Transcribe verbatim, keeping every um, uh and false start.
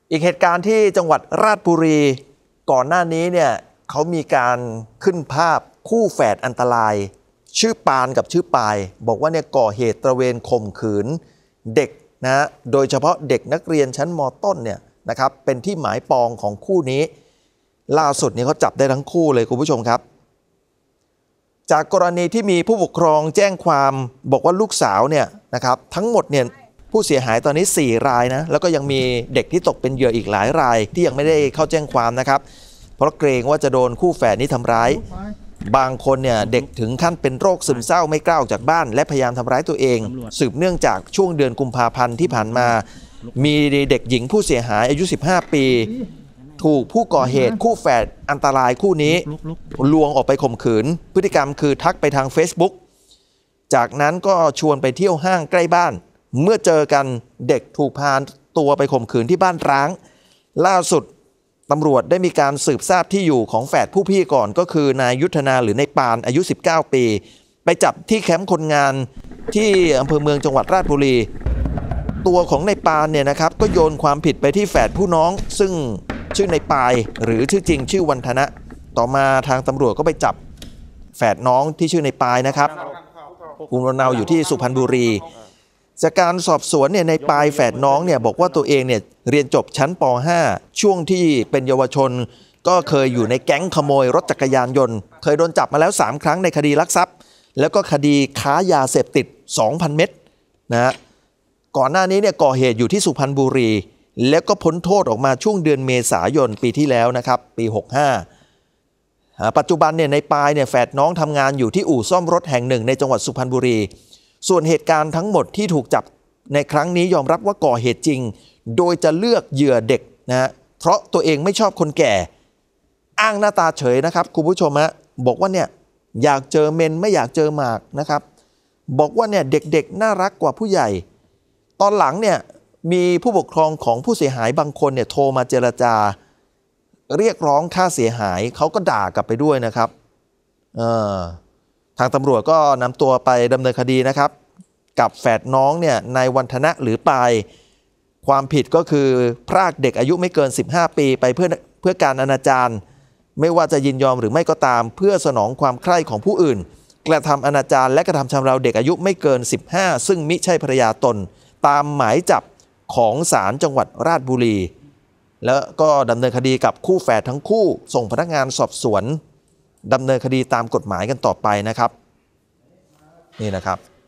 อีกเหตุการณ์ที่จังหวัดราชบุรีก่อนหน้านี้เนี่ยเขามีการขึ้นภาพคู่แฝดอันตรายชื่อปานกับชื่อปายบอกว่าเนี่ยก่อเหตุตระเวนข่มขืนเด็กนะโดยเฉพาะเด็กนักเรียนชั้นม.ต้นเนี่ยนะครับเป็นที่หมายปองของคู่นี้ล่าสุดนี้เขาจับได้ทั้งคู่เลยคุณผู้ชมครับจากกรณีที่มีผู้ปกครองแจ้งความบอกว่าลูกสาวเนี่ยนะครับทั้งหมดเนี่ยผู้เสียหายตอนนี้สี่รายนะแล้วก็ยังมีเด็กที่ตกเป็นเหยื่ออีกหลายรายที่ยังไม่ได้เข้าแจ้งความนะครับเพราะเกรงว่าจะโดนคู่แฝดนี้ทำร้ายบางคนเนี่ยเด็กถึงขั้นเป็นโรคซึมเศร้าไม่กล้าออกจากบ้านและพยายามทำร้ายตัวเองสืบเนื่องจากช่วงเดือนกุมภาพันธ์ที่ผ่านมามีเด็กหญิงผู้เสียหายอายุสิบห้าปีถูกผู้ก่อเหตุคู่แฝดอันตรายคู่นี้ลวงออกไปข่มขืนพฤติกรรมคือทักไปทาง Facebook จากนั้นก็ชวนไปเที่ยวห้างใกล้บ้านเมื่อเจอกันเด็กถูกพาตัวไปข่มขืนที่บ้านร้างล่าสุดตำรวจได้มีการสืบทราบที่อยู่ของแฝดผู้พี่ก่อนก็คือนายยุทธนาหรือนายปานอายุสิบเก้าปีไปจับที่แคมป์คนงานที่อำเภอเมืองจังหวัดราชบุรีตัวของนายปานเนี่ยนะครับก็โยนความผิดไปที่แฝดผู้น้องซึ่งชื่อนายปายหรือชื่อจริงชื่อวันธนะต่อมาทางตำรวจก็ไปจับแฝดน้องที่ชื่อนายปายนะครับภูมิลำเนาอยู่ที่สุพรรณบุรีจากการสอบสวนเนี่ยในปายแฝดน้องเนี่ยบอกว่าตัวเองเนี่ยเรียนจบชั้นป .ห้า ช่วงที่เป็นเยาวชนก็เคยอยู่ในแก๊งขโมยรถจักรยานยนต์เคยโดนจับมาแล้วสามครั้งในคดีลักทรัพย์แล้วก็คดีค้ายาเสพติด สองพัน เม็ดนะฮะก่อนหน้านี้เนี่ยก่อเหตุอยู่ที่สุพรรณบุรีแล้วก็พ้นโทษออกมาช่วงเดือนเมษายนปีที่แล้วนะครับปีหกสิบห้าปัจจุบันเนี่ยในปายเนี่ยแฝดน้องทำงานอยู่ที่อู่ซ่อมรถแห่งหนึ่งในจังหวัดสุพรรณบุรีส่วนเหตุการณ์ทั้งหมดที่ถูกจับในครั้งนี้ยอมรับว่าก่อเหตุจริงโดยจะเลือกเหยื่อเด็กนะฮะเพราะตัวเองไม่ชอบคนแก่อ้างหน้าตาเฉยนะครับคุณผู้ชมฮะบอกว่าเนี่ยอยากเจอเมนไม่อยากเจอหมากนะครับบอกว่าเนี่ยเด็กๆน่ารักกว่าผู้ใหญ่ตอนหลังเนี่ยมีผู้ปกครองของผู้เสียหายบางคนเนี่ยโทรมาเจรจาเรียกร้องค่าเสียหายเขาก็ด่ากลับไปด้วยนะครับเออทางตำรวจก็นำตัวไปดำเนินคดีนะครับกับแฝดน้องเนี่ยนายวันธนะหรือปายความผิดก็คือพรากเด็กอายุไม่เกินสิบห้าปีไปเพื่อเพื่อการอนาจารไม่ว่าจะยินยอมหรือไม่ก็ตามเพื่อสนองความใคร่ของผู้อื่นกระทำอนาจารและกระทำชำเราเด็กอายุไม่เกินสิบห้าซึ่งมิใช่ภรรยาตนตามหมายจับของศาลจังหวัดราชบุรีแล้วก็ดำเนินคดีกับคู่แฝดทั้งคู่ส่งพนักงานสอบสวนดำเนินคดีตามกฎหมายกันต่อไปนะครับนี่นะครับ